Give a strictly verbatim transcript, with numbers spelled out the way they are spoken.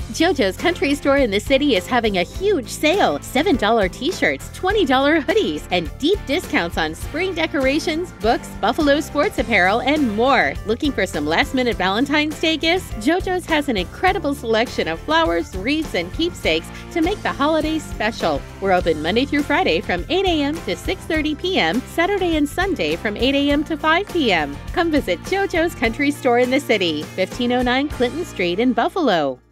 JoJo's Country Store in the city is having a huge sale. seven dollar t-shirts, twenty dollar hoodies, and deep discounts on spring decorations, books, Buffalo sports apparel, and more. Looking for some last-minute Valentine's Day gifts? JoJo's has an incredible selection of flowers, wreaths, and keepsakes to make the holidays special. We're open Monday through Friday from eight a m to six thirty p m, Saturday and Sunday from eight a m to five p m Come visit JoJo's Country Store in the city, fifteen oh nine Clinton Street in Buffalo.